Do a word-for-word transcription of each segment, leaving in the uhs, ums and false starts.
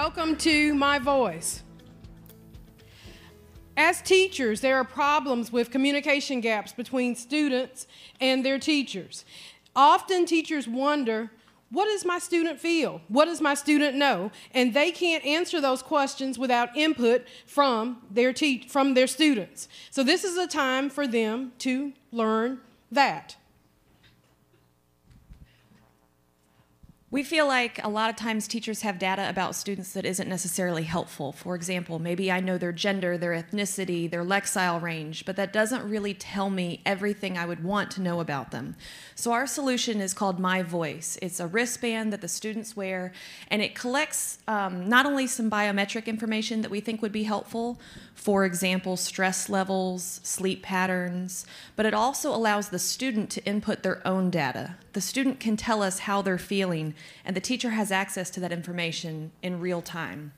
Welcome to My Voice. As teachers, there are problems with communication gaps between students and their teachers. Often teachers wonder, what does my student feel? What does my student know? And they can't answer those questions without input from their, te from their students. So this is a time for them to learn that. We feel like a lot of times teachers have data about students that isn't necessarily helpful. For example, maybe I know their gender, their ethnicity, their Lexile range, but that doesn't really tell me everything I would want to know about them. So our solution is called My Voice. It's a wristband that the students wear, and it collects um, not only some biometric information that we think would be helpful, for example, stress levels, sleep patterns, but it also allows the student to input their own data. The student can tell us how they're feeling, and the teacher has access to that information in real time.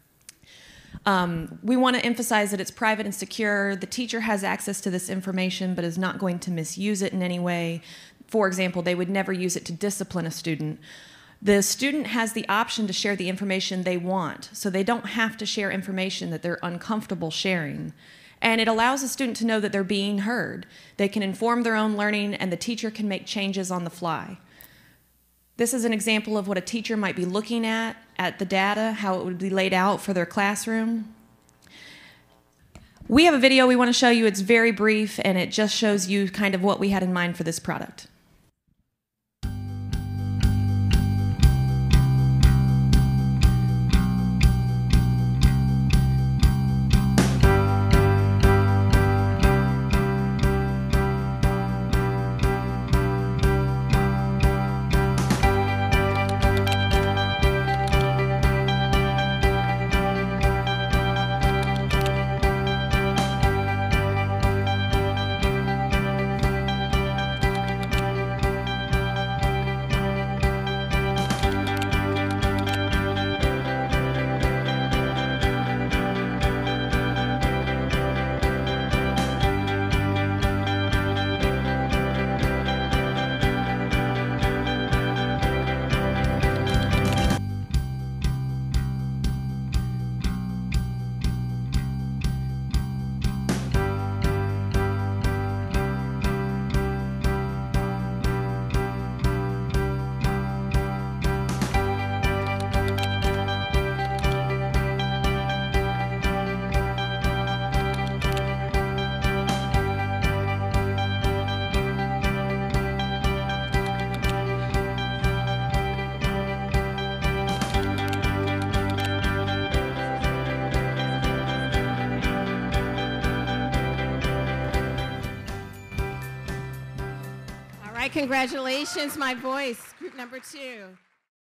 Um, we want to emphasize that it's private and secure. The teacher has access to this information but is not going to misuse it in any way. For example, they would never use it to discipline a student. The student has the option to share the information they want, so they don't have to share information that they're uncomfortable sharing. And it allows the student to know that they're being heard. They can inform their own learning, and the teacher can make changes on the fly. This is an example of what a teacher might be looking at, at the data, how it would be laid out for their classroom. We have a video we want to show you. It's very brief, and it just shows you kind of what we had in mind for this product. Congratulations, My Voice, group number two.